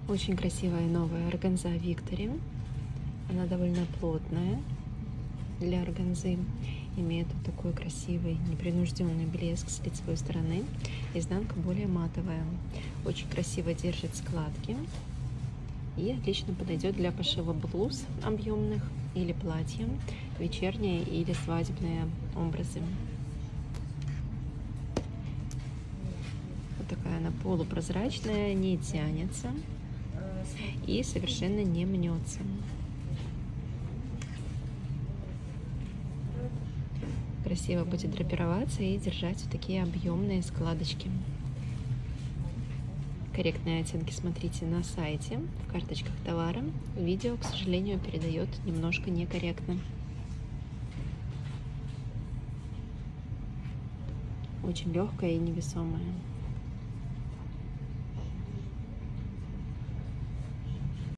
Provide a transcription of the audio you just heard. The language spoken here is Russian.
Очень красивая новая органза Victory. Она довольно плотная для органзы. Имеет вот такой красивый непринужденный блеск с лицевой стороны. Изнанка более матовая. Очень красиво держит складки. И отлично подойдет для пошива блуз объемных или платья, вечерние или свадебные образы. Вот такая она полупрозрачная, не тянется и совершенно не мнется. Красиво будет драпироваться и держать вот такие объемные складочки. Корректные оттенки смотрите на сайте, в карточках товара. Видео, к сожалению, передает немножко некорректно. Очень легкая и невесомая.